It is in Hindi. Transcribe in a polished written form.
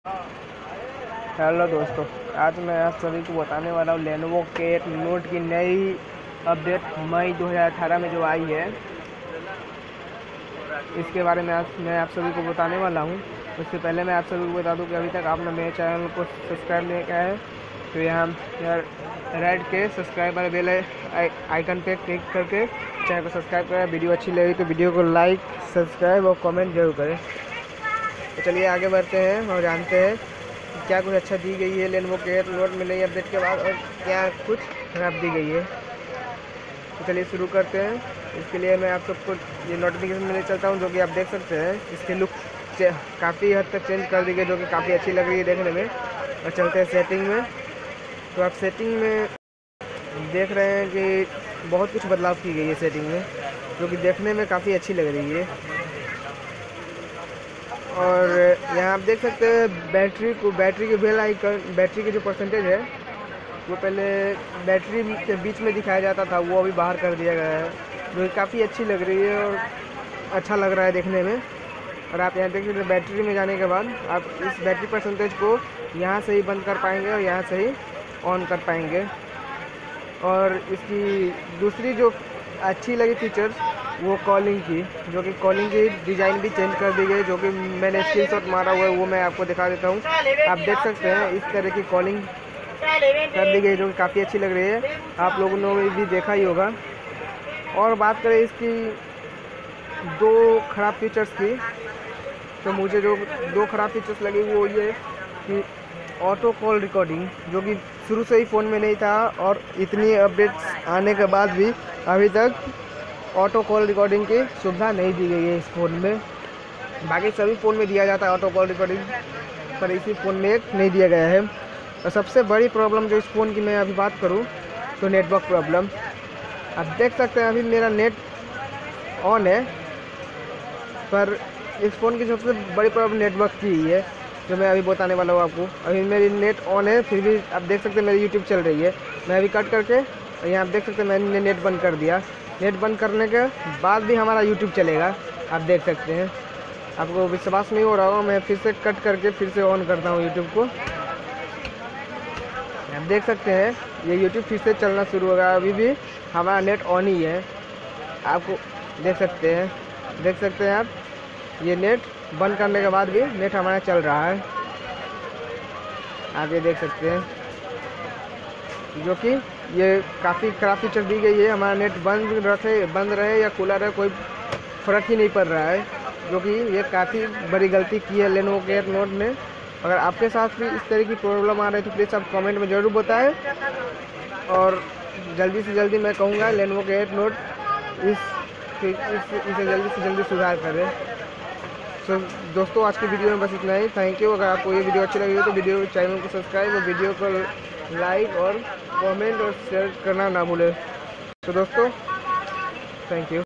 हेलो दोस्तों, आज मैं आप सभी को बताने वाला हूँ लेनोवो के एक नोट की नई अपडेट मई 2018 में जो आई है, इसके बारे में आज मैं आप सभी को बताने वाला हूँ। उससे पहले मैं आप सभी को बता दूँ कि अभी तक आपने मेरे चैनल को सब्सक्राइब नहीं किया है तो यहाँ रेड के सब्सक्राइब वाले बेल आइकन पे क्लिक करके चैनल को सब्सक्राइब करें। वीडियो अच्छी लगी तो वीडियो को लाइक, सब्सक्राइब और कमेंट जरूर करें। तो चलिए आगे बढ़ते हैं और जानते हैं क्या कुछ अच्छा दी गई है लेनोवो के नोट में नई अपडेट के बाद और क्या कुछ खराब दी गई है। तो चलिए शुरू करते हैं। इसके लिए मैं आप सबको ये नोटिफिकेशन में ले चलता हूँ, जो कि आप देख सकते हैं। इसके लुक काफ़ी हद तक चेंज कर दी गई, जो कि काफ़ी अच्छी लग रही है देखने में। और चलते हैं सेटिंग में। तो आप सेटिंग में देख रहे हैं कि बहुत कुछ बदलाव की गई है सेटिंग में, जो कि देखने में काफ़ी अच्छी लग रही है। और यहाँ आप देख सकते हैं बैटरी की बेल आइकन, बैटरी की जो परसेंटेज है वो पहले बैटरी के बीच में दिखाया जाता था, वो अभी बाहर कर दिया गया है, जो काफ़ी अच्छी लग रही है और अच्छा लग रहा है देखने में। और आप यहाँ देख सकते हैं बैटरी में जाने के बाद आप इस बैटरी परसेंटेज को यहाँ से ही बंद कर पाएंगे और यहाँ से ही ऑन कर पाएंगे। और इसकी दूसरी जो अच्छी लगी फीचर्स वो कॉलिंग की, जो कि कॉलिंग की डिज़ाइन भी चेंज कर दी गई, जो कि मैंने स्क्रीनशॉट मारा हुआ है, वो मैं आपको दिखा देता हूँ। आप देख सकते हैं इस तरह की कॉलिंग कर दी गई, जो कि काफ़ी अच्छी लग रही है। आप लोगों ने भी देखा ही होगा। और बात करें इसकी दो ख़राब फीचर्स की, तो मुझे जो दो ख़राब फीचर्स लगे वो ये कि ऑटो कॉल रिकॉर्डिंग, जो कि शुरू से ही फ़ोन में नहीं था और इतनी अपडेट्स आने के बाद भी अभी तक ऑटो कॉल रिकॉर्डिंग की सुविधा नहीं दी गई है इस फ़ोन में। बाकी सभी फ़ोन में दिया जाता है ऑटो कॉल रिकॉर्डिंग, पर इसी फ़ोन में एक नहीं दिया गया है। और सबसे बड़ी प्रॉब्लम जो इस फ़ोन की मैं अभी बात करूं तो नेटवर्क प्रॉब्लम। आप देख सकते हैं अभी मेरा नेट ऑन है, पर इस फ़ोन की सबसे बड़ी प्रॉब्लम नेटवर्क की ही है, जो मैं अभी बताने वाला हूँ आपको। अभी मेरी नेट ऑन है, फिर भी आप देख सकते हैं मेरी यूट्यूब चल रही है। मैं अभी कट करके यहाँ आप देख सकते हैं मैंने नेट बंद कर दिया। नेट बंद करने के बाद भी हमारा यूट्यूब चलेगा, आप देख सकते हैं। आपको विश्वास नहीं हो रहा होगा, मैं फिर से कट करके फिर से ऑन करता हूँ यूट्यूब को। आप देख सकते हैं ये यूट्यूब फिर से चलना शुरू होगा। अभी भी हमारा नेट ऑन ही है, आपको देख सकते हैं आप। ये नेट बंद करने के बाद भी नेट हमारा चल रहा है, आप ये देख सकते हैं। जो कि ये काफ़ी ख़राब फीचर दी गई है। हमारा नेट बंद रहे या खुला रहे, कोई फ़र्क ही नहीं पड़ रहा है, जो कि ये काफ़ी बड़ी गलती की है लेनोवो के नोट ने। अगर आपके साथ भी इस तरह की प्रॉब्लम आ रही है तो प्लीज़ आप कमेंट में ज़रूर बताएं। और जल्दी से जल्दी मैं कहूँगा लेनोवो के नोट इसे जल्दी से जल्दी सुधार करें। तो दोस्तों आज की वीडियो में बस इतना ही। Thank you. अगर आपको ये वीडियो अच्छी लगी हो तो वीडियो चैनल को सब्सक्राइब और वीडियो को लाइक और कमेंट और शेयर करना ना भूलें। तो दोस्तों थैंक यू।